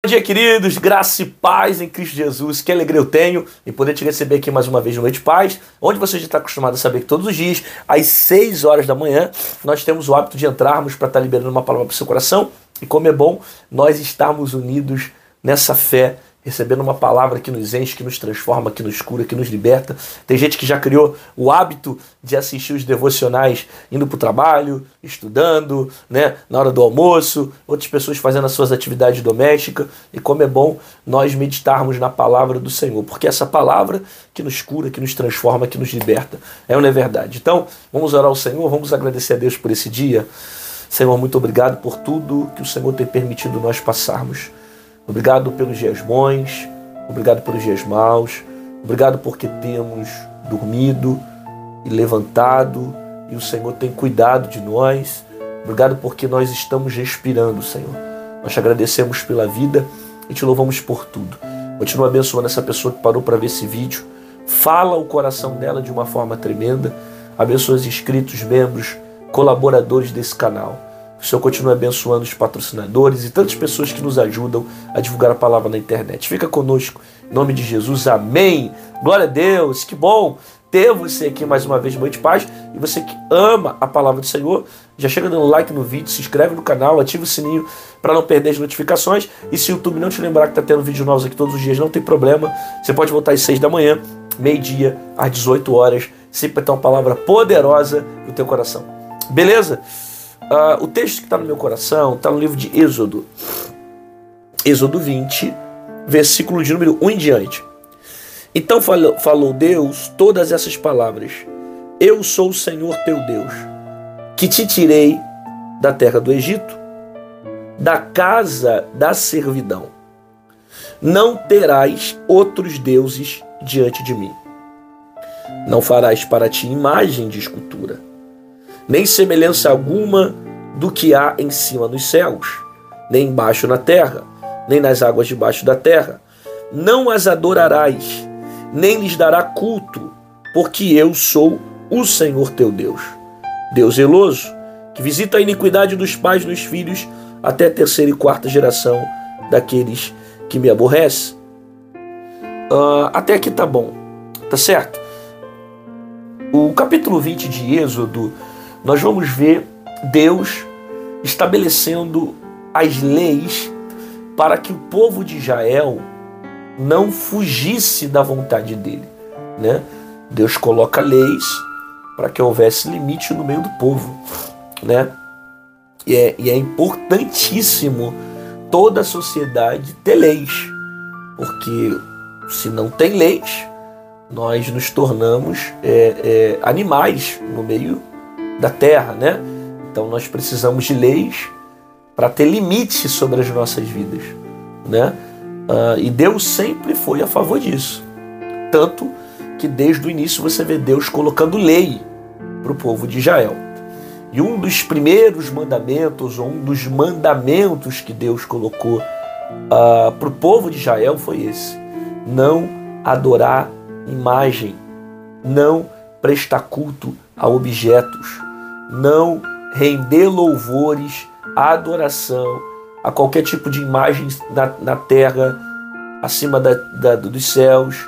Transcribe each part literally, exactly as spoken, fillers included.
Bom dia, queridos, graça e paz em Cristo Jesus. Que alegria eu tenho em poder te receber aqui mais uma vez no Noite de Paz, onde você já está acostumado a saber que todos os dias, às seis horas da manhã, nós temos o hábito de entrarmos para estar liberando uma palavra para o seu coração. E como é bom nós estarmos unidos nessa fé, recebendo uma palavra que nos enche, que nos transforma, que nos cura, que nos liberta. Tem gente que já criou o hábito de assistir os devocionais indo para o trabalho, estudando, né, na hora do almoço, outras pessoas fazendo as suas atividades domésticas. E como é bom nós meditarmos na palavra do Senhor, porque essa palavra que nos cura, que nos transforma, que nos liberta. É ou não é verdade? Então, vamos orar ao Senhor, vamos agradecer a Deus por esse dia. Senhor, muito obrigado por tudo que o Senhor tem permitido nós passarmos. Obrigado pelos dias bons, obrigado pelos dias maus, obrigado porque temos dormido e levantado e o Senhor tem cuidado de nós. Obrigado porque nós estamos respirando, Senhor. Nós te agradecemos pela vida e te louvamos por tudo. Continua abençoando essa pessoa que parou para ver esse vídeo. Fala o coração dela de uma forma tremenda. Abençoa os inscritos, membros, colaboradores desse canal. O Senhor continua abençoando os patrocinadores e tantas pessoas que nos ajudam a divulgar a palavra na internet. Fica conosco, em nome de Jesus, amém. Glória a Deus, que bom ter você aqui mais uma vez no Noite de Paz. E você que ama a palavra do Senhor, já chega dando like no vídeo, se inscreve no canal, ativa o sininho para não perder as notificações. E se o YouTube não te lembrar que está tendo vídeos novos aqui todos os dias, não tem problema. Você pode voltar às seis da manhã, meio-dia, às dezoito horas. Sempre vai ter uma palavra poderosa no teu coração. Beleza? Uh, o texto que está no meu coração está no livro de Êxodo, Êxodo vinte, versículo de número um em diante. Então falou, falou Deus todas essas palavras: Eu sou o Senhor teu Deus, que te tirei da terra do Egito, da casa da servidão. Não terás outros deuses diante de mim. Não farás para ti imagem de escultura, nem semelhança alguma do que há em cima nos céus, nem embaixo na terra, nem nas águas debaixo da terra. Não as adorarás, nem lhes dará culto, porque eu sou o Senhor teu Deus, Deus zeloso, que visita a iniquidade dos pais nos filhos, até a terceira e quarta geração daqueles que me aborrecem. Uh, até aqui tá bom, tá certo? O capítulo vinte de Êxodo, nós vamos ver Deus estabelecendo as leis para que o povo de Israel não fugisse da vontade dele, né? Deus coloca leis para que houvesse limite no meio do povo, né? E é, e é importantíssimo toda a sociedade ter leis, porque se não tem leis, nós nos tornamos é, é, animais no meio da terra, né? Então nós precisamos de leis para ter limite sobre as nossas vidas, né? Uh, e Deus sempre foi a favor disso. Tanto que desde o início você vê Deus colocando lei para o povo de Israel. E um dos primeiros mandamentos, ou um dos mandamentos que Deus colocou uh, para o povo de Israel foi esse: não adorar imagem, não prestar culto a objetos, não render louvores, adoração a qualquer tipo de imagem na, na terra, acima da, da, dos céus,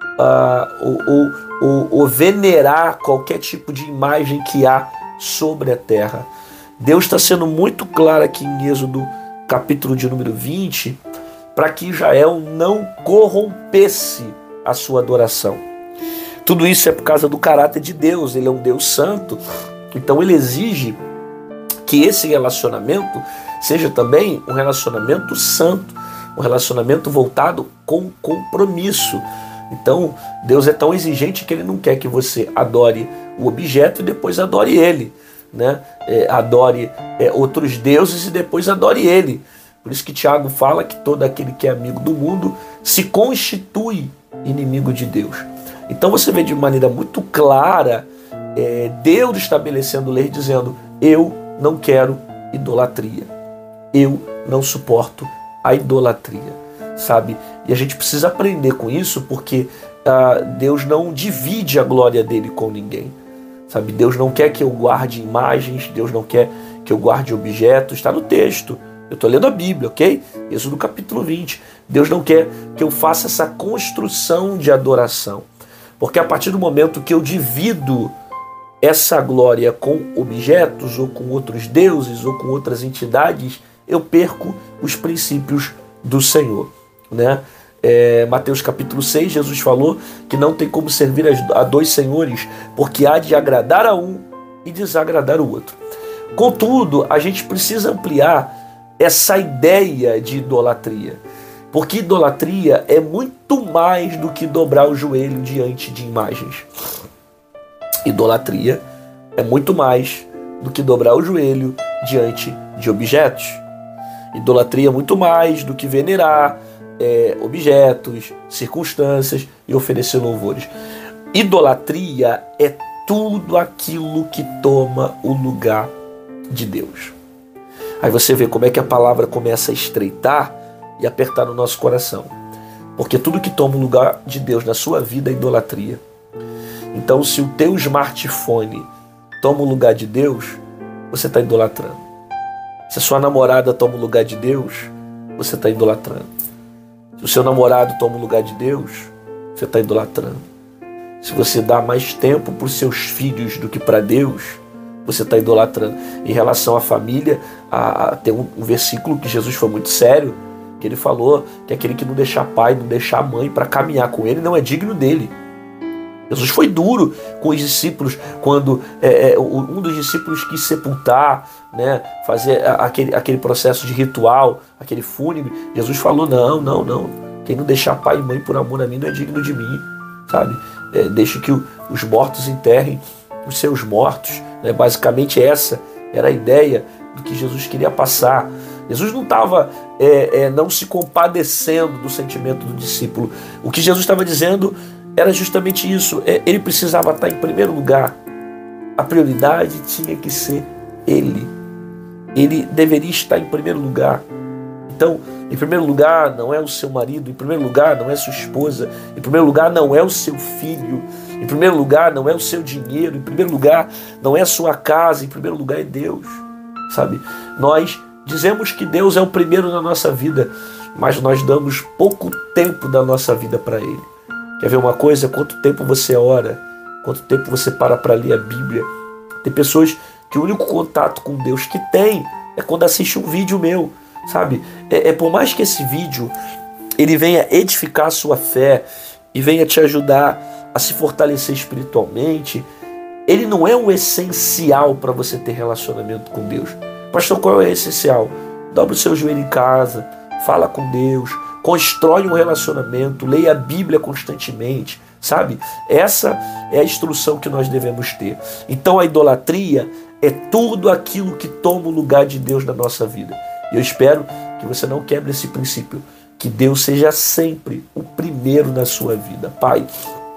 uh, ou, ou, ou, ou venerar qualquer tipo de imagem que há sobre a terra. Deus está sendo muito claro aqui em Êxodo, capítulo de número vinte, para que Israel não corrompesse a sua adoração. Tudo isso é por causa do caráter de Deus. Ele é um Deus santo, então ele exige que esse relacionamento seja também um relacionamento santo, um relacionamento voltado com compromisso. Então Deus é tão exigente que ele não quer que você adore o objeto e depois adore ele, né? É, adore é, outros deuses e depois adore ele. Por isso que Tiago fala que todo aquele que é amigo do mundo se constitui inimigo de Deus. Então você vê de maneira muito clara é, Deus estabelecendo lei, dizendo: eu não quero idolatria, eu não suporto a idolatria, sabe? E a gente precisa aprender com isso, porque ah, Deus não divide a glória dele com ninguém, sabe? Deus não quer que eu guarde imagens, Deus não quer que eu guarde objetos. Está no texto, Eu estou lendo a Bíblia, ok? Êxodo capítulo vinte. Deus não quer que eu faça essa construção de adoração. Porque a partir do momento que eu divido essa glória com objetos, ou com outros deuses, ou com outras entidades, eu perco os princípios do Senhor, né? É, Mateus capítulo seis, Jesus falou que não tem como servir a dois senhores, porque há de agradar a um e desagradar o outro. Contudo, a gente precisa ampliar essa ideia de idolatria, porque idolatria é muito mais do que dobrar o joelho diante de imagens. Idolatria é muito mais do que dobrar o joelho diante de objetos. Idolatria é muito mais do que venerar é, objetos, circunstâncias e oferecer louvores. Idolatria é tudo aquilo que toma o lugar de Deus. Aí você vê como é que a palavra começa a estreitar e apertar no nosso coração. Porque tudo que toma o lugar de Deus na sua vida é idolatria. Então, se o teu smartphone toma o lugar de Deus, você está idolatrando. Se a sua namorada toma o lugar de Deus, você está idolatrando. Se o seu namorado toma o lugar de Deus, você está idolatrando. Se você dá mais tempo para os seus filhos do que para Deus, você está idolatrando. Em relação à família, a, a, tem um, um versículo que Jesus foi muito sério, que ele falou que aquele que não deixar pai, não deixar mãe para caminhar com ele, não é digno dele. Jesus foi duro com os discípulos quando é, um dos discípulos quis sepultar, né, fazer aquele, aquele processo de ritual, aquele fúnebre. Jesus falou, não, não, não. Quem não deixar pai e mãe por amor a mim não é digno de mim, sabe? É, deixa que o, os mortos enterrem os seus mortos. Né? Basicamente essa era a ideia do que Jesus queria passar. Jesus não estava é, é, não se compadecendo do sentimento do discípulo. O que Jesus estava dizendo era justamente isso. Ele precisava estar em primeiro lugar. A prioridade tinha que ser ele. Ele deveria estar em primeiro lugar. Então, em primeiro lugar não é o seu marido, em primeiro lugar não é sua esposa, em primeiro lugar não é o seu filho, em primeiro lugar não é o seu dinheiro, em primeiro lugar não é a sua casa, em primeiro lugar é Deus. Sabe? Nós dizemos que Deus é o primeiro na nossa vida, mas nós damos pouco tempo da nossa vida para Ele. Quer ver uma coisa? Quanto tempo você ora? Quanto tempo você para para ler a Bíblia? Tem pessoas que o único contato com Deus que tem é quando assiste um vídeo meu, sabe? É, é por mais que esse vídeo ele venha edificar a sua fé e venha te ajudar a se fortalecer espiritualmente, ele não é o essencial para você ter relacionamento com Deus. Pastor, qual é o essencial? Dobra o seu joelho em casa, fala com Deus, constrói um relacionamento, leia a Bíblia constantemente, sabe? Essa é a instrução que nós devemos ter. Então a idolatria é tudo aquilo que toma o lugar de Deus na nossa vida. E eu espero que você não quebre esse princípio, que Deus seja sempre o primeiro na sua vida. Pai,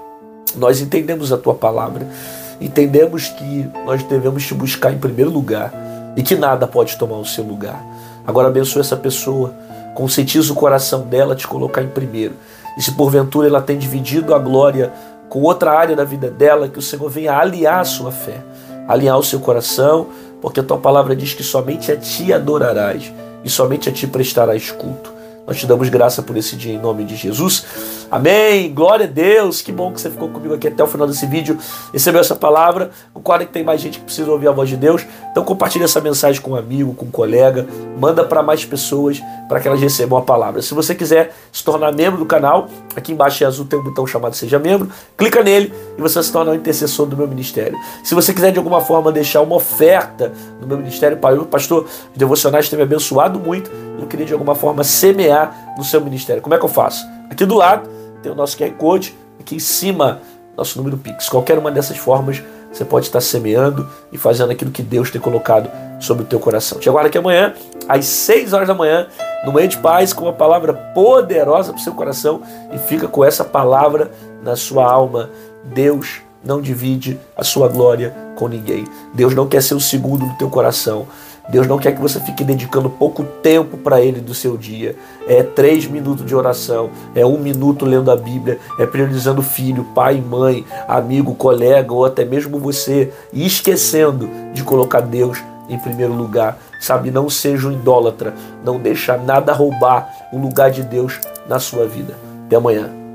nós entendemos a Tua palavra, entendemos que nós devemos te buscar em primeiro lugar e que nada pode tomar o seu lugar. Agora abençoa essa pessoa, conscientiza o coração dela te colocar em primeiro. E se porventura ela tem dividido a glória com outra área da vida dela, que o Senhor venha aliar a sua fé, alinhar o seu coração, porque a Tua palavra diz que somente a Ti adorarás e somente a Ti prestarás culto. Nós te damos graça por esse dia em nome de Jesus. Amém. Glória a Deus. Que bom que você ficou comigo aqui até o final desse vídeo. Recebeu essa palavra. Concorda que tem mais gente que precisa ouvir a voz de Deus. Então compartilha essa mensagem com um amigo, com um colega. Manda para mais pessoas para que elas recebam a palavra. Se você quiser se tornar membro do canal, aqui embaixo em azul tem um botão chamado Seja Membro. Clica nele e você se torna um intercessor do meu ministério. Se você quiser de alguma forma deixar uma oferta no meu ministério, pastor, os devocionais têm me abençoado muito. Eu queria de alguma forma semear no seu ministério. Como é que eu faço? Aqui do lado tem o nosso Q R Code, aqui em cima nosso número Pix. Qualquer uma dessas formas você pode estar semeando e fazendo aquilo que Deus tem colocado sobre o teu coração. Te aguardo aqui amanhã, às seis horas da manhã, no Manhã de Paz, com uma palavra poderosa para o seu coração, e fica com essa palavra na sua alma. Deus não divide a sua glória com ninguém. Deus não quer ser o segundo no teu coração. Deus não quer que você fique dedicando pouco tempo para Ele do seu dia. É três minutos de oração, é um minuto lendo a Bíblia, é priorizando filho, pai, mãe, amigo, colega ou até mesmo você, e esquecendo de colocar Deus em primeiro lugar sabe? Não seja um idólatra, não deixa nada roubar o lugar de Deus na sua vida. Até amanhã.